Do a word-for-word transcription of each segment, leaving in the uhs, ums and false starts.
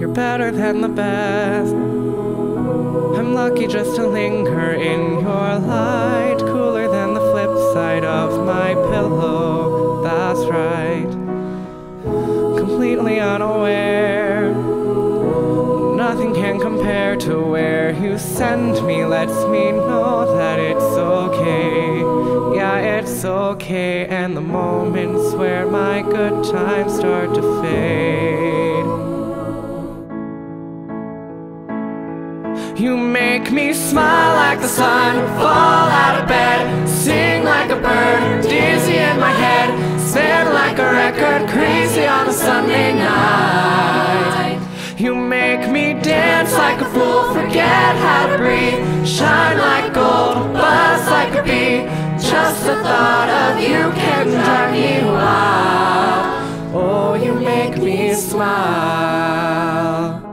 You're better than the best. I'm lucky just to linger in your light, cooler than the flip side of my pillow. That's right. Completely unaware, nothing can compare to where you send me. Lets me know that it's okay. Yeah, it's okay. And the moments where my good times start to fade, you make me smile like the sun, fall out of bed, sing like a bird, dizzy in my head, spin like a record, crazy on a Sunday night. You make me dance like a fool, forget how to breathe, shine like gold, buzz like a bee. Just the thought of you can drive me wild. Oh, you make me smile.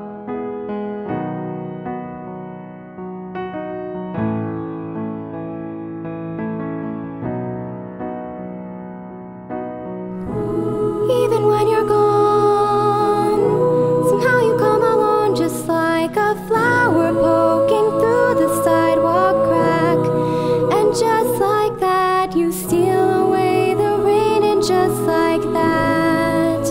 Even when you're gone, somehow you come along just like a flower poking through the sidewalk crack. And just like that, you steal away the rain, and just like that,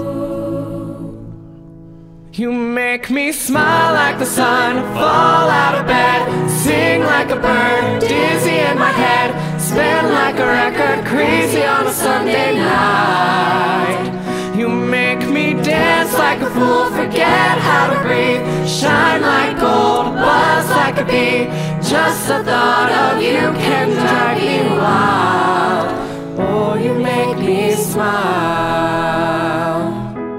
you make me smile like the sun, fall out of bed, sing like a bird, dizzy in my head, spin like a record, crazy on a Sunday night. You make me dance like a fool, forget how to breathe, shine like gold, buzz like a bee. Just the thought of you can drive me wild. Oh, you make me smile.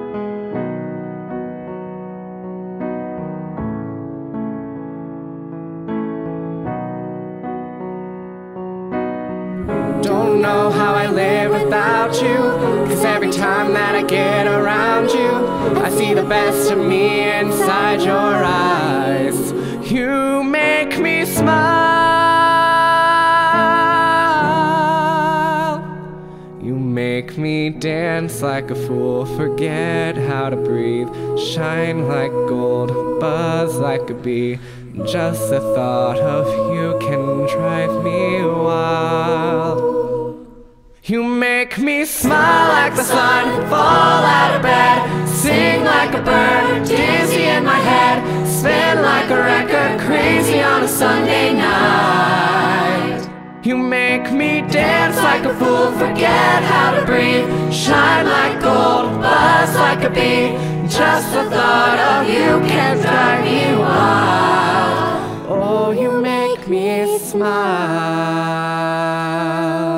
Don't know how I live without you, 'cause every time that I get around you, I see the best of me inside your eyes. You make me smile. You make me dance like a fool, forget how to breathe, shine like gold, buzz like a bee. Just the thought of you can drive me wild. You make me smile like the sun, fall out of bed, sing like a bird, dizzy in my head, spin like a record, crazy on a Sunday night. You make me dance like a fool, forget how to breathe, shine like gold, buzz like a bee. Just the thought of you can drive me wild. Oh, you make me smile.